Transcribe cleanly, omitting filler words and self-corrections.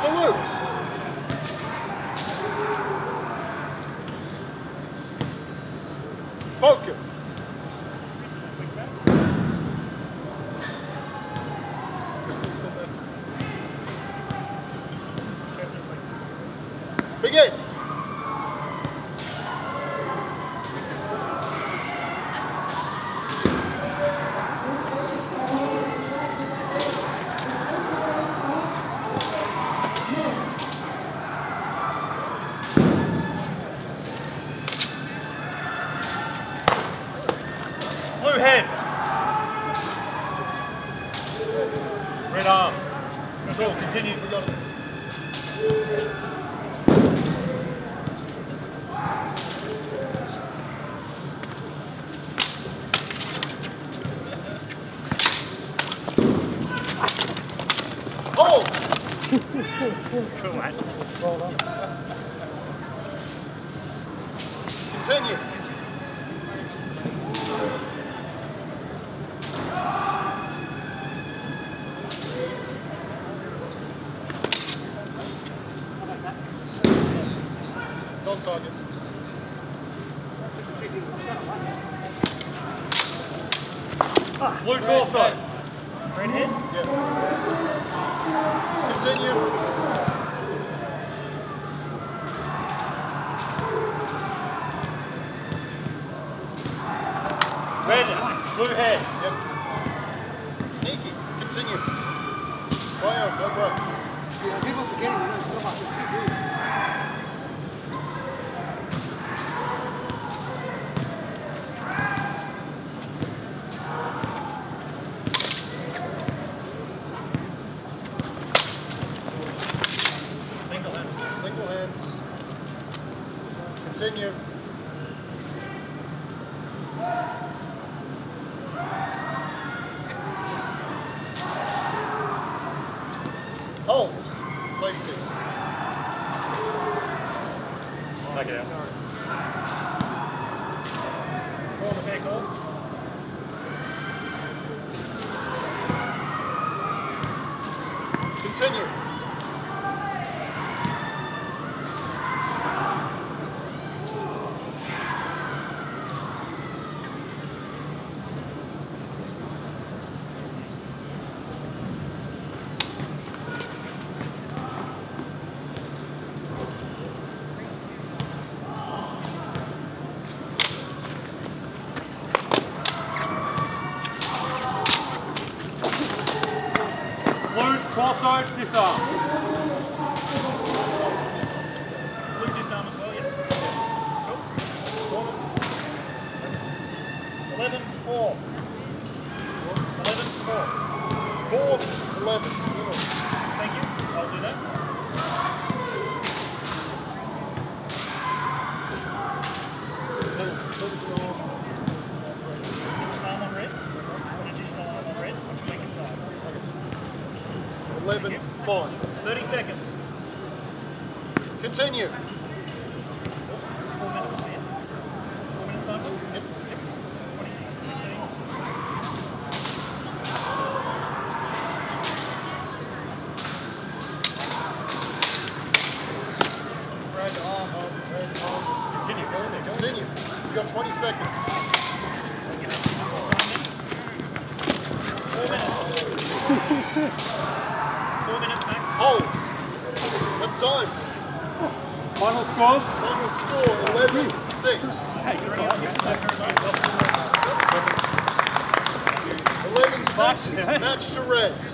Salute. Focus. Begin. Blue head. Red arm. Cool, continue. We got it. Hold. Cool, mate. Continue. Don't target. Blue torso. Red head. Yeah. Continue. Red. Blue head. Yep. Sneaky. Continue. Fire. Go, go. Yeah, people forgetting we don't still have to keep Single hand. Continue. Hold. Safety. Back it out. Call the back hold. Continue. Blue torso, disarm. Blue disarm as well, yeah. Cool. 11, 4. 11, 4. 4, 11. Thank you. I'll do that. Arm on red. An additional arm on red. I'm making 5. 11, 5. 30 seconds. Continue. 4 minutes, yeah. 4 minutes time. Yep. 20, 15. Red arm. Continue. Go in there. Continue. You got 20 seconds. 4 minutes. 4 minutes max. Hold. That's time. Final scores. Final score 11, 6. 11, 6. Match to red.